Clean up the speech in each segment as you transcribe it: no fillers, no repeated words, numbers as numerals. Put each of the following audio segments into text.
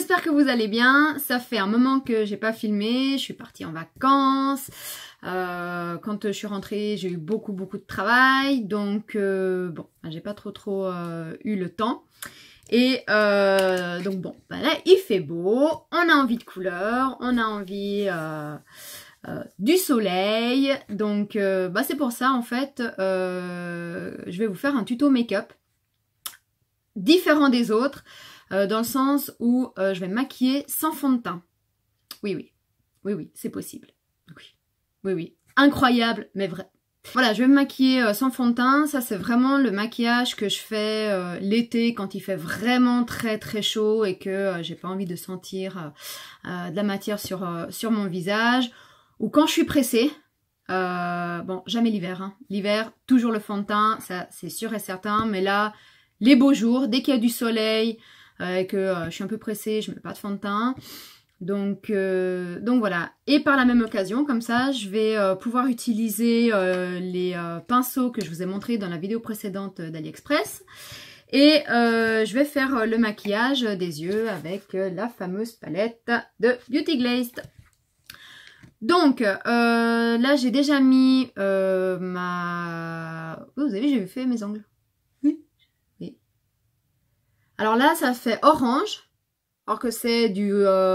j'espère que vous allez bien. Ça fait un moment que j'ai pas filmé, je suis partie en vacances. Quand je suis rentrée, j'ai eu beaucoup de travail, donc bon, j'ai pas trop eu le temps. Et donc bon, bah là il fait beau, on a envie de couleurs, on a envie du soleil, donc bah c'est pour ça en fait, je vais vous faire un tuto make-up différent des autres, dans le sens où je vais me maquiller sans fond de teint. Oui, c'est possible. Oui, incroyable, mais vrai. Voilà, je vais me maquiller sans fond de teint. Ça, c'est vraiment le maquillage que je fais l'été quand il fait vraiment très chaud et que j'ai pas envie de sentir de la matière sur mon visage. Ou quand je suis pressée. Bon, jamais l'hiver. Hein. L'hiver, toujours le fond de teint, ça c'est sûr et certain. Mais là, les beaux jours, dès qu'il y a du soleil et que je suis un peu pressée, je mets pas de fond de teint. Donc voilà, et par la même occasion, comme ça, je vais pouvoir utiliser les pinceaux que je vous ai montrés dans la vidéo précédente d'AliExpress. Et je vais faire le maquillage des yeux avec la fameuse palette de Beauty Glazed. Donc là, j'ai déjà mis ma... Oh, vous avez vu, j'ai fait mes ongles. Oui. Alors là, ça fait orange. Alors que c'est du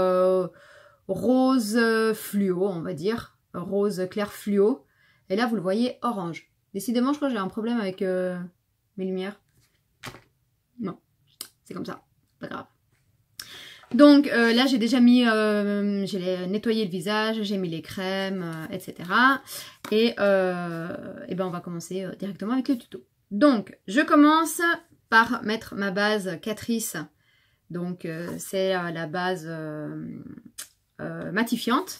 rose fluo, on va dire. Rose clair fluo. Et là, vous le voyez, orange. Décidément, je crois que j'ai un problème avec mes lumières. Non, c'est comme ça. Pas grave. Donc là, j'ai déjà mis... j'ai nettoyé le visage, j'ai mis les crèmes, etc. Et ben, on va commencer directement avec le tuto. Donc, je commence par mettre ma base Catrice. Donc, c'est la base matifiante.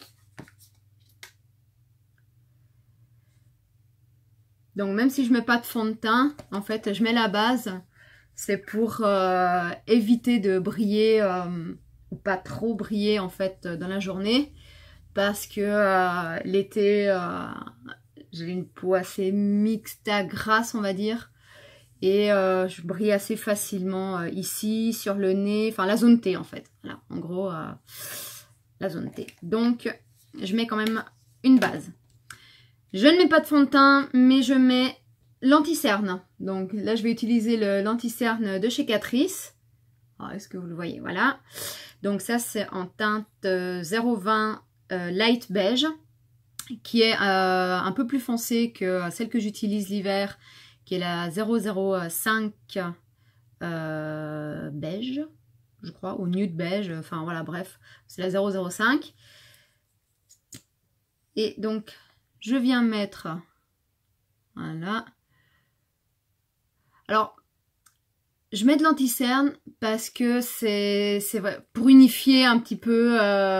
Donc, même si je ne mets pas de fond de teint, en fait, je mets la base. C'est pour éviter de briller, ou pas trop briller, en fait, dans la journée. Parce que l'été, j'ai une peau assez mixte à grasse, on va dire. Et je brille assez facilement ici, sur le nez, enfin la zone T en fait. Voilà, en gros, la zone T. Donc, je mets quand même une base. Je ne mets pas de fond de teint, mais je mets l'anti-cerne. Donc là, je vais utiliser l'anti-cerne de chez Catrice. Est-ce que vous le voyez? Voilà. Donc ça, c'est en teinte 020 light beige, qui est un peu plus foncée que celle que j'utilise l'hiver, qui est la 005 beige, je crois, ou nude beige, enfin voilà, bref, c'est la 005. Et donc, je viens mettre, voilà. Alors, je mets de l'anti-cerne parce que c'est pour unifier un petit peu,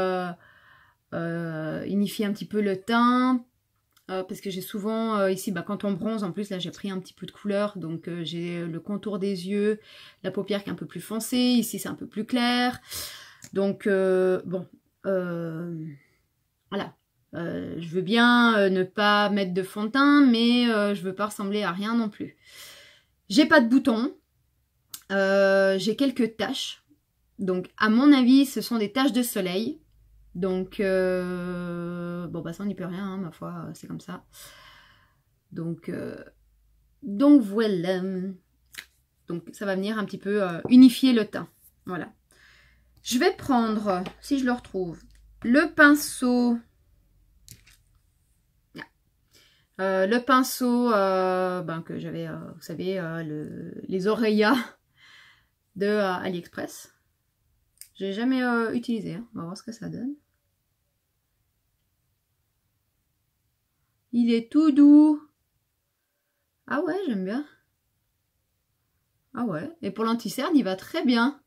le teint. Parce que j'ai souvent ici, quand on bronze, en plus là j'ai pris un petit peu de couleur, donc j'ai le contour des yeux, la paupière qui est un peu plus foncée, ici c'est un peu plus clair, donc bon, voilà, je veux bien ne pas mettre de fond de teint, mais je veux pas ressembler à rien non plus. J'ai pas de boutons, j'ai quelques taches, donc à mon avis ce sont des taches de soleil. Donc, bon, bah ça on n'y peut rien, hein, ma foi, c'est comme ça. Donc voilà. Donc ça va venir un petit peu unifier le teint. Voilà. Je vais prendre, si je le retrouve, le pinceau. Le pinceau que j'avais, vous savez, les Oreillas de AliExpress. Je l'ai jamais utilisé, hein. On va voir ce que ça donne. Il est tout doux. Ah ouais, j'aime bien. Ah ouais, et pour l'anti-cerne, il va très bien.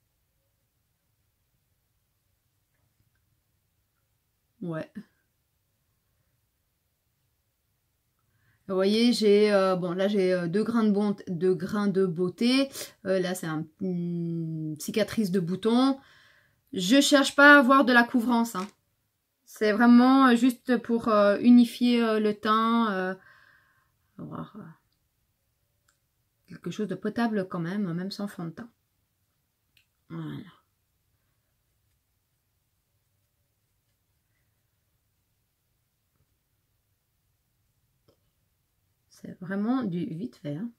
Ouais. Vous voyez, j'ai bon là j'ai 2 grains de beauté. Là c'est une cicatrice de bouton. Je cherche pas à avoir de la couvrance, hein. C'est vraiment juste pour unifier le teint, avoir quelque chose de potable quand même, même sans fond de teint. Voilà. vraiment du vite fait. Hein.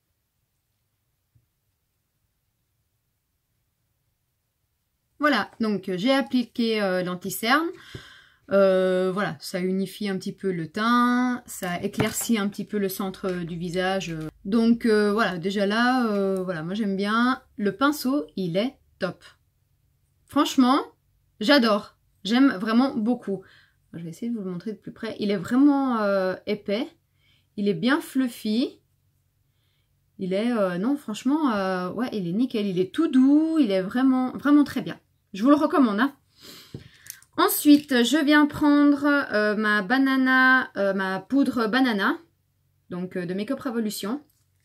Voilà, donc j'ai appliqué l'anti-cerne. Voilà, ça unifie un petit peu le teint, ça éclaircit un petit peu le centre du visage. Donc voilà, déjà là, voilà, moi j'aime bien. Le pinceau, il est top. Franchement, j'adore. J'aime vraiment beaucoup. Je vais essayer de vous le montrer de plus près. Il est vraiment épais. Il est bien fluffy. Il est, non, franchement, ouais, il est nickel. Il est tout doux. Il est vraiment, vraiment très bien. Je vous le recommande. Hein. Ensuite, je viens prendre ma banana, ma poudre banana. Donc, de Make Up Revolution.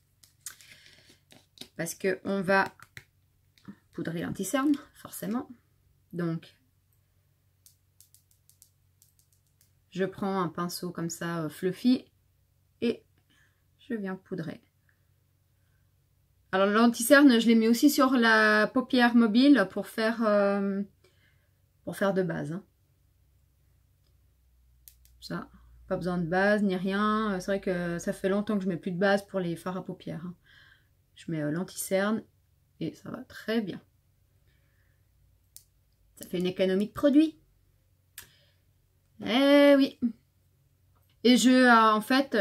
Parce que on va poudrer l'anti-cerne, forcément. Donc, je prends un pinceau comme ça, fluffy. Et je viens poudrer. Alors l'anti-cerne, je l'ai mis aussi sur la paupière mobile pour faire de base. Hein. Ça, pas besoin de base ni rien. C'est vrai que ça fait longtemps que je mets plus de base pour les fards à paupières. Hein. Je mets l'anti-cerne et ça va très bien. Ça fait une économie de produit. Eh oui. Et en fait,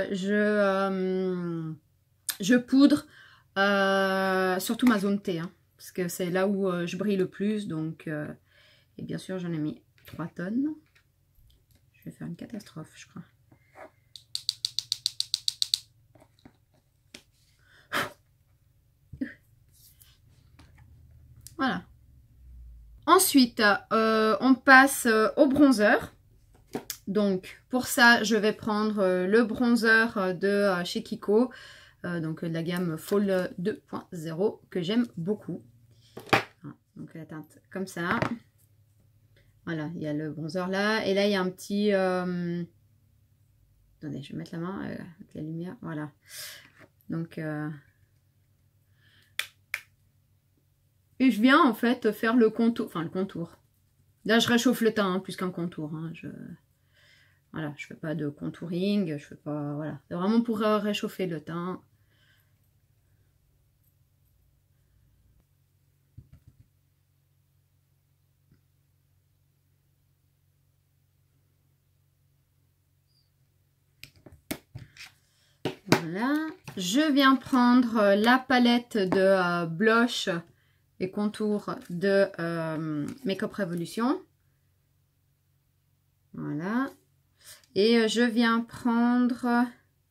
je poudre surtout ma zone T, hein, parce que c'est là où je brille le plus. Donc, et bien sûr, j'en ai mis 3 tonnes. Je vais faire une catastrophe, je crois. Voilà. Ensuite, on passe au bronzer. Donc, pour ça, je vais prendre le bronzer de chez Kiko. Donc, de la gamme Fall 2.0 que j'aime beaucoup. Donc, la teinte comme ça. Voilà, il y a le bronzer là. Et là, il y a un petit... Attendez, je vais mettre la main avec la lumière. Voilà. Donc... Et je viens en fait faire le contour. Enfin, le contour. Là, je réchauffe le teint hein, plus qu'un contour. Hein. Voilà, je fais pas de contouring. Je fais pas... Voilà. C'est vraiment pour réchauffer le teint. Voilà. Je viens prendre la palette de blush et contours de Make Up Revolution. Voilà. Et je viens prendre...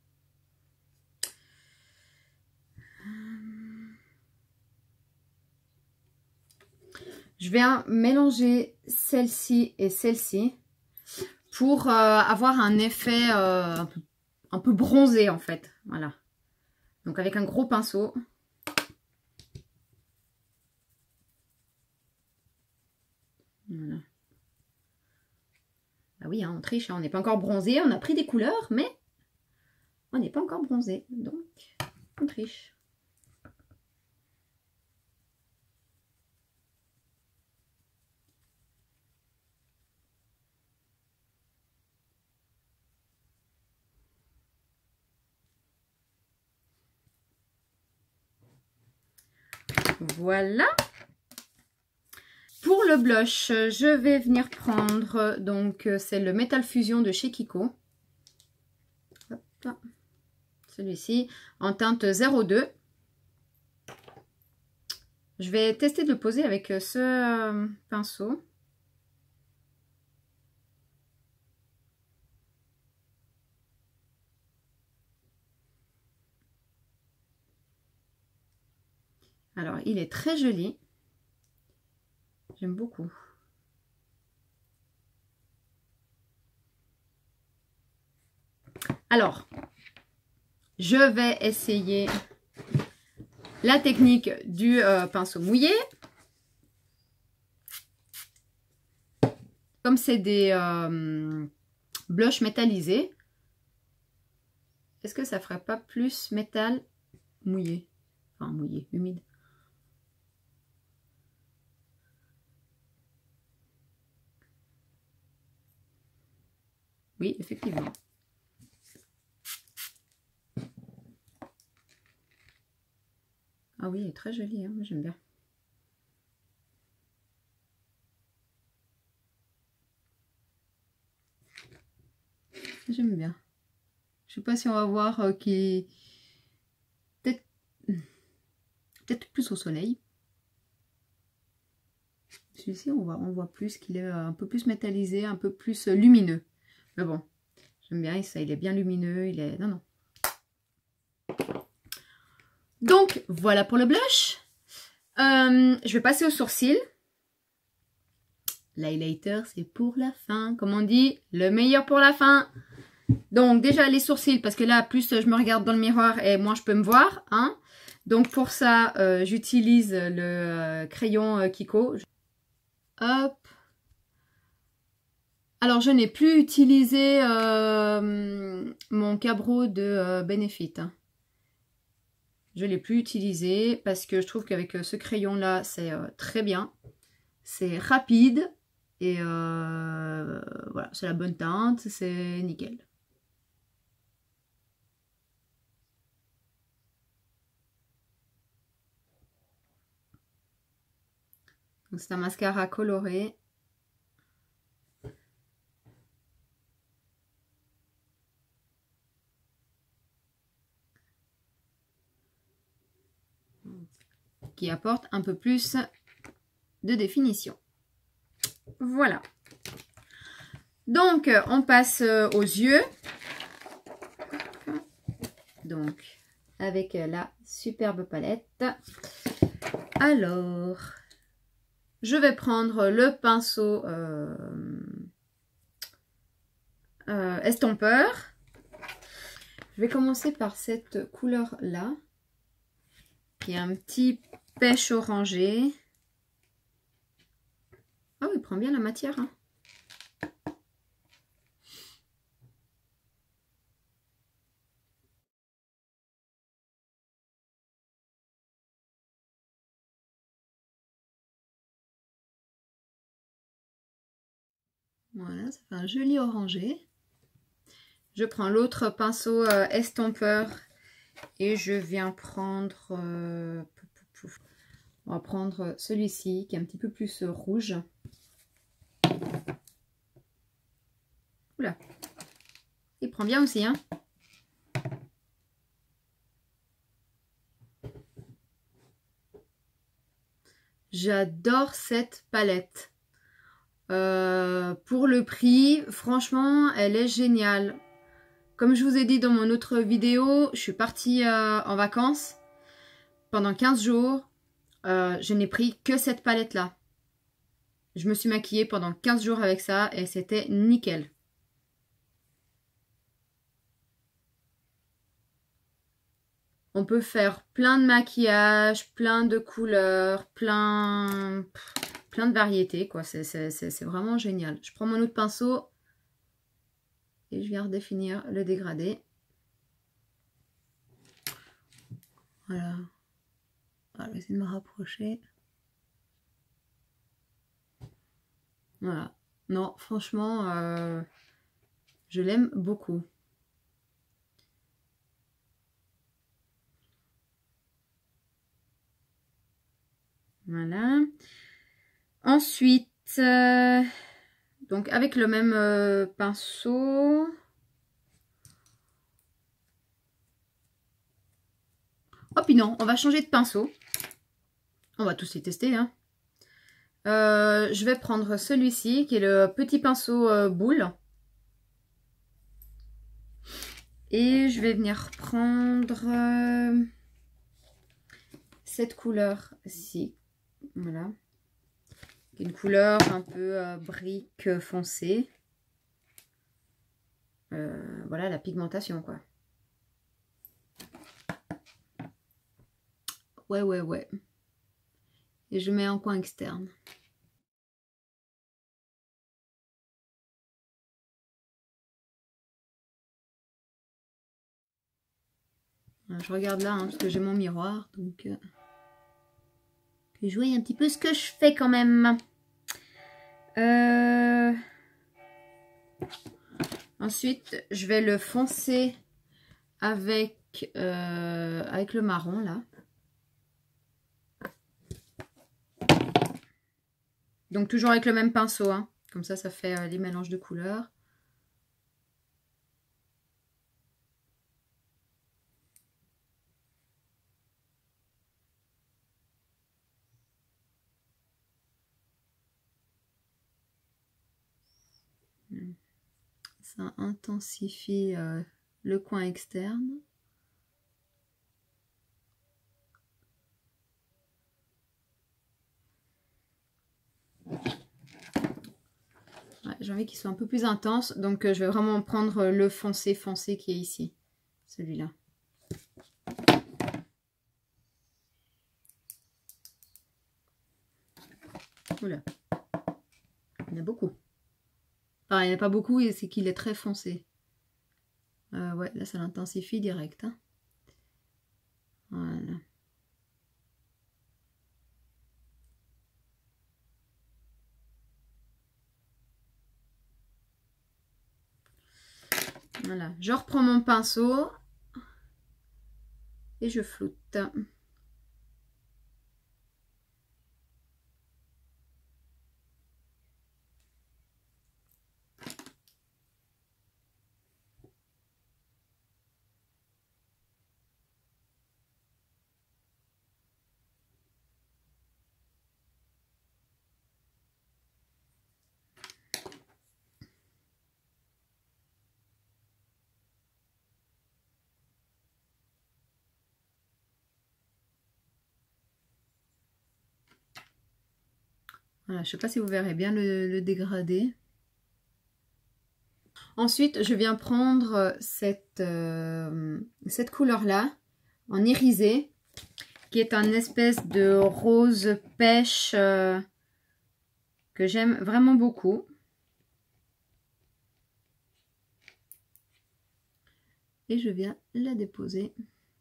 Je viens mélanger celle-ci et celle-ci pour avoir un effet un peu bronzé en fait. Voilà. Donc avec un gros pinceau. Voilà. Ah oui, hein, on triche, hein, on n'est pas encore bronzé. On a pris des couleurs, mais on n'est pas encore bronzé. Donc, on triche. Voilà. Pour le blush, je vais venir prendre, donc c'est le Metal Fusion de chez Kiko. Celui-ci, en teinte 02. Je vais tester de le poser avec ce pinceau. Alors, il est très joli. J'aime beaucoup. Alors, je vais essayer la technique du pinceau mouillé. Comme c'est des blushs métallisés, est-ce que ça ferait pas plus métal mouillé? Enfin, mouillé, humide. Oui, effectivement. Ah oui, elle est très jolie, hein, j'aime bien. J'aime bien. Je sais pas si on va voir qui peut-être plus au soleil. Celui-ci, on voit plus qu'il est un peu plus métallisé, un peu plus lumineux. Mais bon, j'aime bien ça, il est bien lumineux, il est... Non, non. Donc, voilà pour le blush. Je vais passer aux sourcils. L'highlighter, c'est pour la fin. Comme on dit, le meilleur pour la fin. Donc, déjà, les sourcils, parce que là, plus je me regarde dans le miroir et moins je peux me voir. Hein. Donc, pour ça, j'utilise le crayon Kiko. Hop. Alors, je n'ai plus utilisé mon Cabro de Benefit. Hein. Je ne l'ai plus utilisé parce que je trouve qu'avec ce crayon-là, c'est très bien. C'est rapide et voilà, c'est la bonne teinte, c'est nickel. Donc, c'est un mascara coloré. Qui apporte un peu plus de définition. Voilà. Donc, on passe aux yeux. Donc, avec la superbe palette. Alors, je vais prendre le pinceau estompeur. Je vais commencer par cette couleur-là, qui est un petit pêche orangé. Ah oui, il prend bien la matière. Hein. Voilà, ça fait un joli orangé. Je prends l'autre pinceau estompeur et je viens prendre... on va prendre celui-ci qui est un petit peu plus rouge. Oula, il prend bien aussi, hein. J'adore cette palette. Pour le prix, franchement, elle est géniale. Comme je vous ai dit dans mon autre vidéo, je suis partie en vacances pendant 15 jours. Je n'ai pris que cette palette-là. Je me suis maquillée pendant 15 jours avec ça et c'était nickel. On peut faire plein de maquillages, plein de couleurs, plein de variétés, quoi. C'est vraiment génial. Je prends mon autre pinceau et je viens redéfinir le dégradé. Voilà. Voilà, je vais essayer de me rapprocher. Voilà. Non, franchement, je l'aime beaucoup. Voilà. Ensuite, donc avec le même pinceau. Oh puis non, on va changer de pinceau. On va tous les tester. Hein. Je vais prendre celui-ci qui est le petit pinceau boule. Et je vais venir prendre cette couleur-ci. Voilà. Une couleur un peu brique foncée. Voilà la pigmentation, quoi. Ouais. Et je mets en coin externe. Je regarde là, hein, parce que j'ai mon miroir, donc que je vois un petit peu ce que je fais quand même. Ensuite, je vais le foncer avec le marron là. Donc toujours avec le même pinceau, hein. Comme ça fait les mélanges de couleurs. Ça intensifie le coin externe. Ouais, j'ai envie qu'il soit un peu plus intense, donc je vais vraiment prendre le foncé qui est ici, celui-là. Oula, il y en a beaucoup. Enfin, il n'y en a pas beaucoup, et c'est qu'il est très foncé. Ouais, là ça l'intensifie direct. Hein. Voilà. Voilà, je reprends mon pinceau et je floute. Voilà, je ne sais pas si vous verrez bien le dégradé. Ensuite, je viens prendre cette couleur-là, en irisé, qui est un espèce de rose pêche que j'aime vraiment beaucoup. Et je viens la déposer.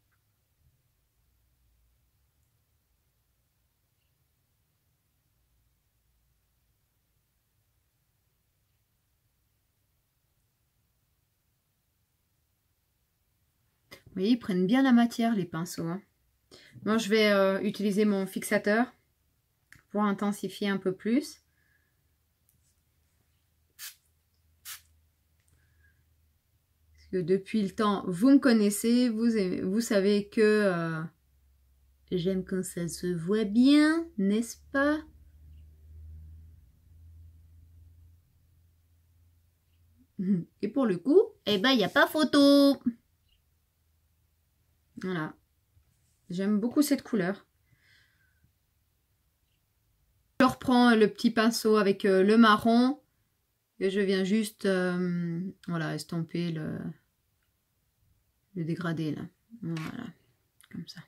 Vous voyez, ils prennent bien la matière, les pinceaux. Hein. Moi, je vais utiliser mon fixateur pour intensifier un peu plus. Parce que depuis le temps, vous me connaissez, vous savez que j'aime quand ça se voit bien, n'est-ce pas? Et pour le coup, eh ben, il n'y a pas photo. Voilà. J'aime beaucoup cette couleur. Je reprends le petit pinceau avec le marron. Et je viens juste voilà, estomper le dégradé là. Voilà. Comme ça.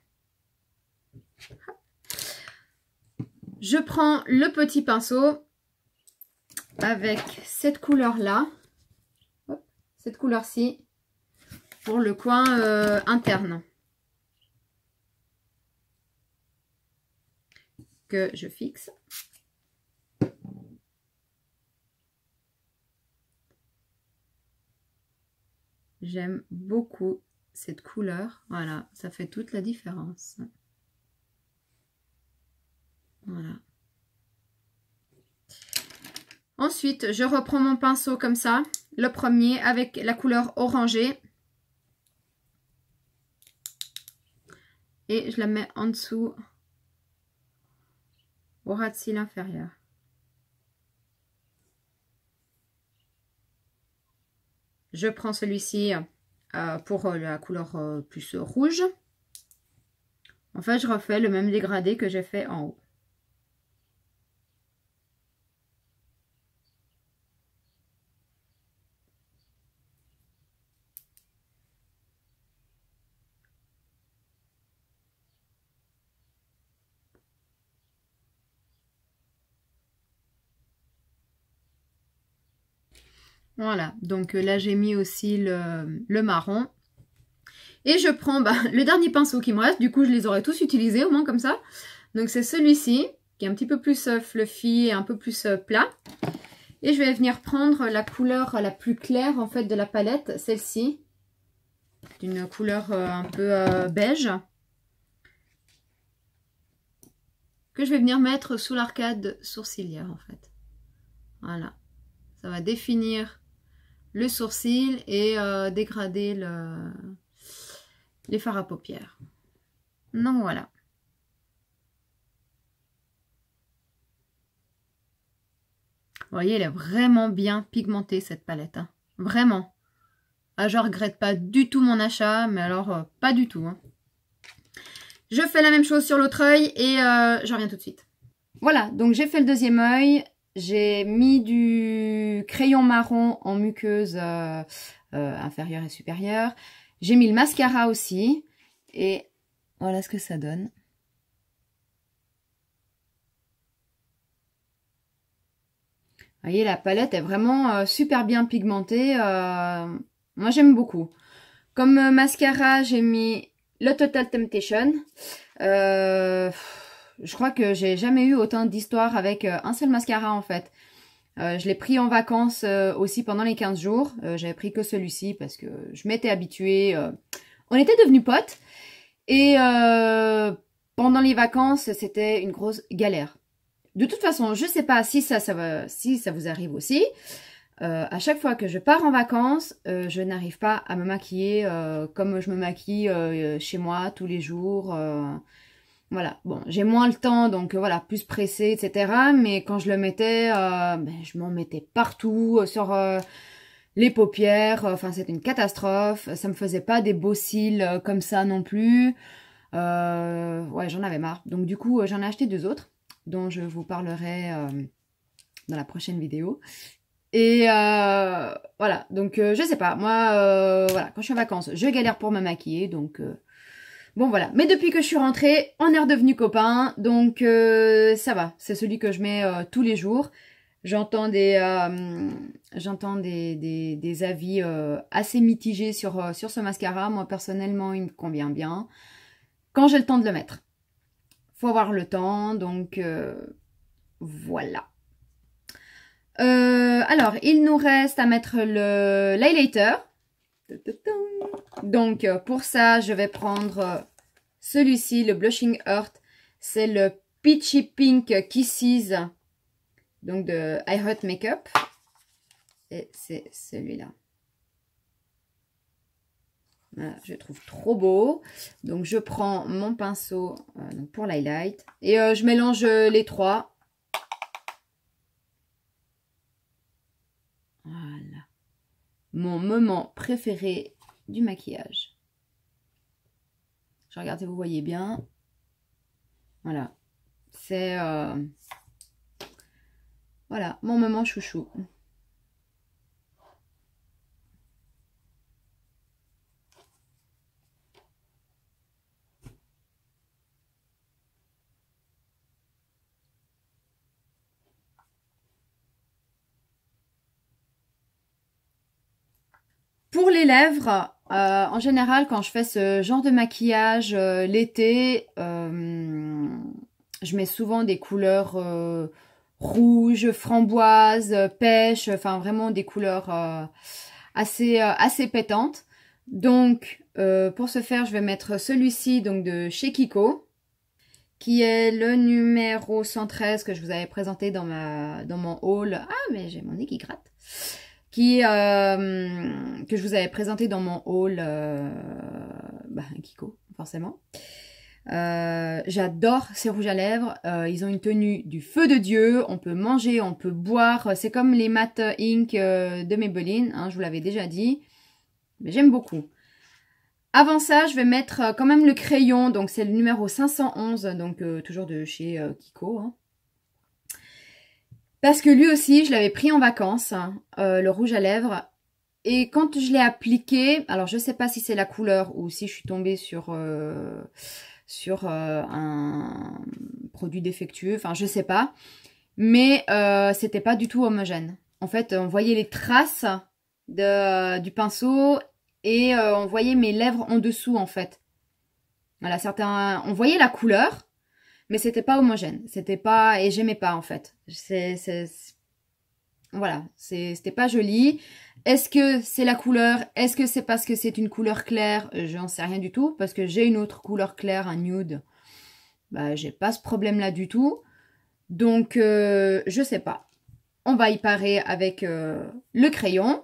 Je prends le petit pinceau avec cette couleur-là. Cette couleur-ci. Pour le coin interne. Que je fixe. J'aime beaucoup cette couleur. Voilà, ça fait toute la différence. Voilà. Ensuite, je reprends mon pinceau comme ça. Le premier avec la couleur orangée. Et je la mets en dessous au ras de cils inférieur. Je prends celui-ci pour la couleur plus rouge. En fait, je refais le même dégradé que j'ai fait en haut. Voilà, donc là j'ai mis aussi le marron. Et je prends le dernier pinceau qui me reste, du coup je les aurais tous utilisés au moins comme ça. Donc c'est celui-ci, qui est un petit peu plus fluffy et un peu plus plat. Et je vais venir prendre la couleur la plus claire en fait de la palette, celle-ci. D'une couleur un peu beige. que je vais venir mettre sous l'arcade sourcilière en fait. Voilà. Ça va définir le sourcil et dégrader les fards à paupières. Donc voilà. Vous voyez, elle est vraiment bien pigmentée cette palette. Hein. Vraiment. Ah, je regrette pas du tout mon achat, mais alors pas du tout. Hein. Je fais la même chose sur l'autre œil et je reviens tout de suite. Voilà, donc j'ai fait le deuxième œil. J'ai mis du crayon marron en muqueuse inférieure et supérieure. J'ai mis le mascara aussi. Et voilà ce que ça donne. Vous voyez, la palette est vraiment super bien pigmentée. Moi, j'aime beaucoup. Comme mascara, j'ai mis le Total Temptation. Je crois que j'ai jamais eu autant d'histoires avec un seul mascara, en fait. Je l'ai pris en vacances aussi pendant les 15 jours. J'avais pris que celui-ci parce que je m'étais habituée. On était devenus potes. Et pendant les vacances, c'était une grosse galère. De toute façon, je sais pas si ça vous arrive aussi. À chaque fois que je pars en vacances, je n'arrive pas à me maquiller comme je me maquille chez moi tous les jours. Voilà, bon, j'ai moins le temps, donc voilà, plus pressée, etc. Mais quand je le mettais, je m'en mettais partout, sur les paupières. Enfin, c'était une catastrophe. Ça me faisait pas des beaux cils comme ça non plus. Ouais, j'en avais marre. Donc du coup, j'en ai acheté 2 autres, dont je vous parlerai dans la prochaine vidéo. Et voilà, donc je sais pas, moi, voilà, quand je suis en vacances, je galère pour me maquiller, donc bon voilà. Mais depuis que je suis rentrée, on est redevenus copains, donc ça va, c'est celui que je mets tous les jours. J'entends des avis assez mitigés sur ce mascara. Moi, personnellement, il me convient bien. Quand j'ai le temps de le mettre. Faut avoir le temps, donc voilà. Alors, il nous reste à mettre l'highlighter. Donc, pour ça, je vais prendre celui-ci, le Blushing Earth. C'est le Peachy Pink Kisses, donc de I Heart Makeup. Et c'est celui-là. Voilà, je le trouve trop beau. Donc, je prends mon pinceau pour l'highlight. Et je mélange les trois. Voilà. Mon moment préféré du maquillage. Je regarde si vous voyez bien. Voilà. C'est... voilà, mon moment chouchou. Pour les lèvres, en général, quand je fais ce genre de maquillage l'été, je mets souvent des couleurs rouges, framboises, pêche, enfin vraiment des couleurs assez pétantes. Donc, pour ce faire, je vais mettre celui-ci donc de chez Kiko, qui est le numéro 113 que je vous avais présenté dans mon haul. Ah, mais j'ai mon nez qui gratte. Que je vous avais présenté dans mon haul Kiko, forcément. J'adore ces rouges à lèvres. Ils ont une tenue du feu de Dieu. On peut manger, on peut boire. C'est comme les Matte Ink de Maybelline, hein, je vous l'avais déjà dit. Mais j'aime beaucoup. Avant ça, je vais mettre quand même le crayon. Donc c'est le numéro 511, donc toujours de chez Kiko. Hein. Parce que lui aussi, je l'avais pris en vacances, le rouge à lèvres. Et quand je l'ai appliqué, alors je sais pas si c'est la couleur ou si je suis tombée sur un produit défectueux, enfin je sais pas. Mais c'était pas du tout homogène. En fait, on voyait les traces du pinceau et on voyait mes lèvres en dessous en fait. Voilà, on voyait la couleur. Mais c'était pas homogène, c'était pas, et j'aimais pas en fait. Voilà, c'était pas joli. Est-ce que c'est la couleur? Est-ce que c'est parce que c'est une couleur claire? J'en sais rien du tout, parce que j'ai une autre couleur claire, un nude. bah, j'ai pas ce problème-là du tout. Donc, je sais pas. On va y parer avec le crayon.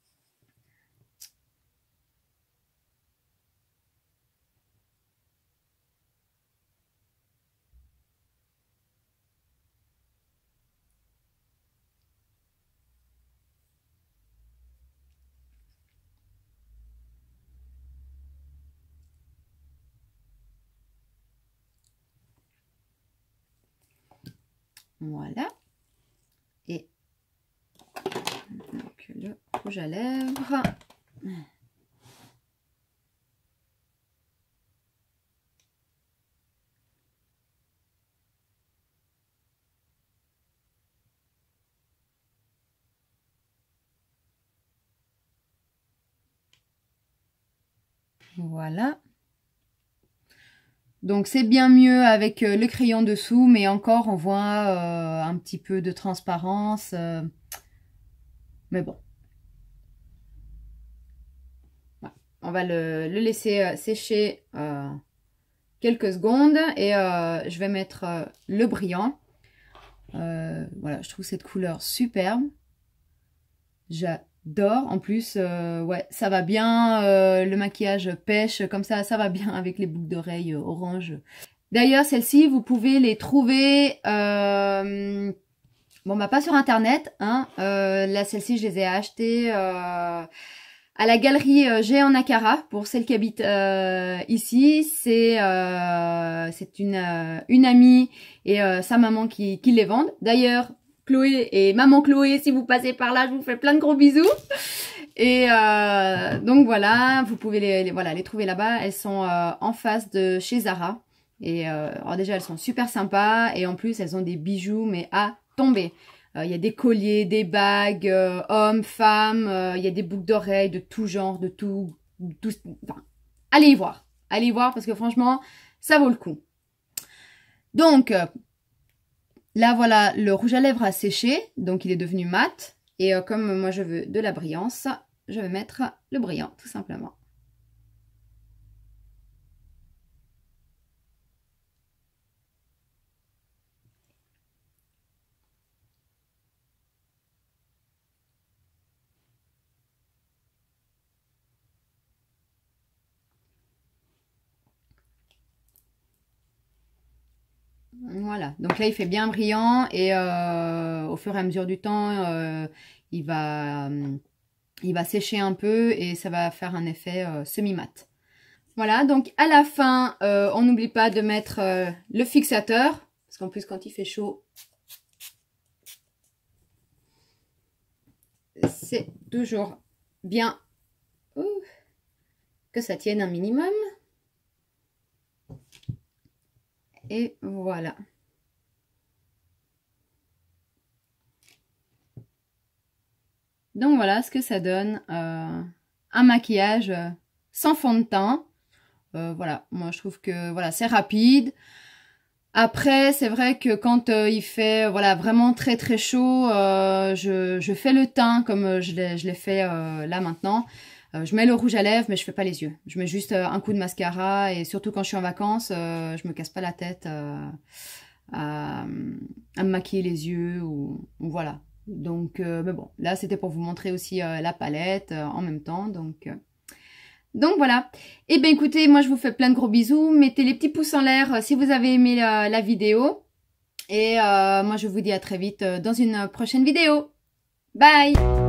Voilà. Et donc, le rouge à lèvres. Voilà. Donc c'est bien mieux avec le crayon dessous, mais encore on voit un petit peu de transparence. Mais bon. Voilà. On va le laisser sécher quelques secondes et je vais mettre le brillant. Voilà, je trouve cette couleur superbe. J'adore. En plus, ouais, ça va bien. Le maquillage pêche comme ça va bien avec les boucles d'oreilles orange. D'ailleurs, celles-ci, vous pouvez les trouver... bon, bah pas sur internet. Hein. Là, celles-ci, je les ai achetées à la galerie G en Akara. Pour celles qui habitent ici, c'est une amie et sa maman qui les vendent. D'ailleurs, Chloé et maman Chloé, si vous passez par là, je vous fais plein de gros bisous. Et donc voilà, vous pouvez les trouver là-bas. Elles sont en face de chez Zara. Et alors déjà, elles sont super sympas. Et en plus, elles ont des bijoux, mais à tomber. Il y a des colliers, des bagues, hommes, femmes. Il y a des boucles d'oreilles de tout genre, de tout enfin, allez y voir. Allez y voir parce que franchement, ça vaut le coup. Donc, là, voilà, le rouge à lèvres a séché. Donc, il est devenu mat. Et comme moi, je veux de la brillance, je vais mettre le brillant, tout simplement. Voilà, donc là il fait bien brillant et au fur et à mesure du temps, il va sécher un peu et ça va faire un effet semi-mat. Voilà, donc à la fin, on n'oublie pas de mettre le fixateur, parce qu'en plus quand il fait chaud, c'est toujours bien que ça tienne un minimum. Et voilà. Donc voilà ce que ça donne, un maquillage sans fond de teint. Voilà, moi je trouve que voilà, c'est rapide. Après, c'est vrai que quand il fait voilà vraiment très très chaud, je fais le teint comme je l'ai fait là maintenant. Je mets le rouge à lèvres, mais je fais pas les yeux. Je mets juste un coup de mascara et surtout quand je suis en vacances, je me casse pas la tête à me maquiller les yeux ou voilà. Donc, mais bon, là c'était pour vous montrer aussi la palette en même temps. Donc voilà. Et bien écoutez, moi je vous fais plein de gros bisous. Mettez les petits pouces en l'air si vous avez aimé la vidéo. Et moi je vous dis à très vite dans une prochaine vidéo. Bye!